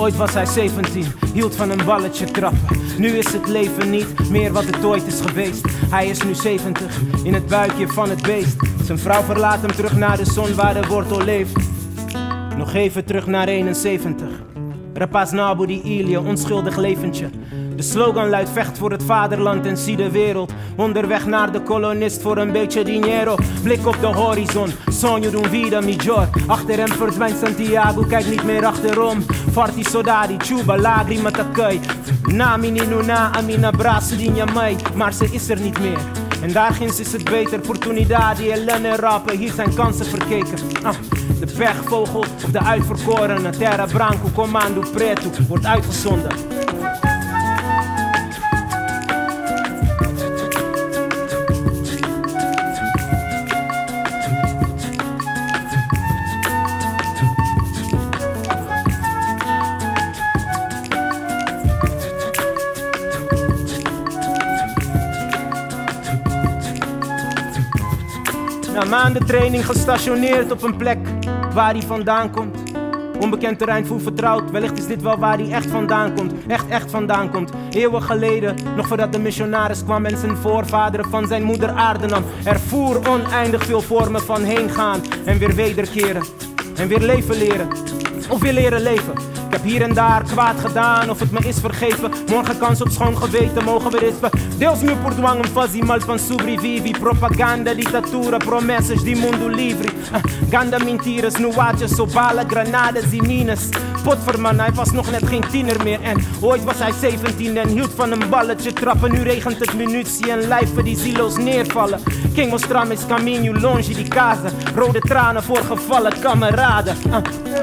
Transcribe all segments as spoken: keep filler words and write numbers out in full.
Ooit was hij zeventien, hield van een balletje trappen. Nu is het leven niet meer wat het ooit is geweest. Hij is nu zeventig, in het buikje van het beest. Zijn vrouw verlaat hem terug naar de zon waar de wortel leeft. Nog even terug naar eenenzeventig. Rapaz Nabu die Ilie, onschuldig leventje. De slogan luidt vecht voor het vaderland en zie de wereld. Onderweg naar de kolonist voor een beetje dinero. Blik op de horizon, sonho d'un vida mijor. Achter hem verdwijnt Santiago, kijk niet meer achterom. Farti soldati, chuba, lagrima takai. Nami nina, amina braço dinha mãe. Maar ze is er niet meer. En daar ginds is het beter, opportunidade, ellende rappen. Hier zijn kansen verkeken. Ah, de pechvogel of de uitverkorene. Terra Branco, Commando Preto, wordt uitgezonden. Na maanden training gestationeerd op een plek waar hij vandaan komt. Onbekend terrein, voel vertrouwd. Wellicht is dit wel waar hij echt vandaan komt. Echt, echt vandaan komt. Eeuwen geleden, nog voordat de missionaris kwam en zijn voorvaderen van zijn moeder aarde nam. Er voer oneindig veel vormen van heen gaan en weer wederkeren. En weer leven leren. Of weer leren leven. Ik heb hier en daar kwaad gedaan of het me is vergeven. Morgen kans op schoon geweten mogen we rispen. Deus me por dwang fazer mal van sobrevive. Propaganda, ditadura, promessas de mundo livre. uh, Ganda mentiras, nuages, so bala, granadas e minas. Potverman, hij was nog net geen tiener meer. En ooit was hij zeventien en hield van een balletje trappen. Nu regent het munitie en lijven die zieloos neervallen. Quem mostrar mes caminho longe de casa. Rode tranen voor gevallen kameraden. uh.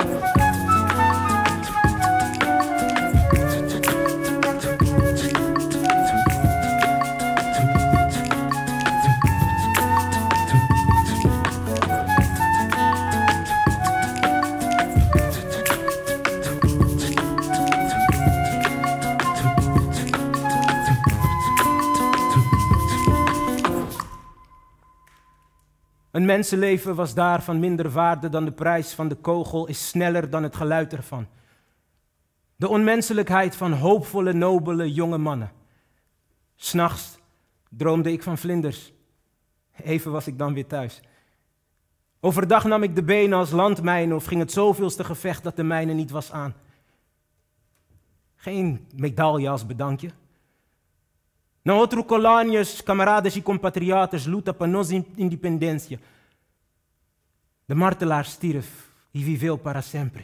Een mensenleven was daar van minder waarde dan de prijs van de kogel, is sneller dan het geluid ervan. De onmenselijkheid van hoopvolle, nobele jonge mannen. 'S Nachts droomde ik van vlinders. Even was ik dan weer thuis. Overdag nam ik de benen als landmijnen of ging het zoveelste gevecht dat de mijne niet was aan. Geen medaille als bedankje. Na outro colônias, camaradas e compatriotas, luta para nossa independência. De martelaar stierf, e viveu para sempre.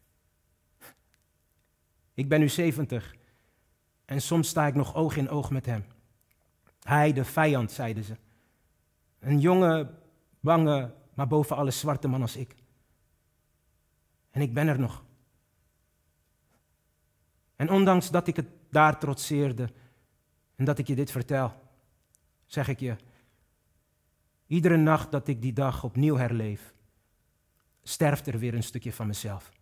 Ik ben nu zeventig en soms sta ik nog oog in oog met hem. Hij, de vijand, zeiden ze. Een jonge, bange, maar boven alles zwarte man als ik. En ik ben er nog. En ondanks dat ik het daar trotseerde, en dat ik je dit vertel, zeg ik je, iedere nacht dat ik die dag opnieuw herleef, sterft er weer een stukje van mezelf.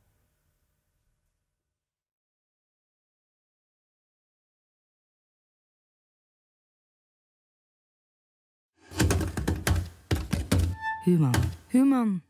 Human. Human.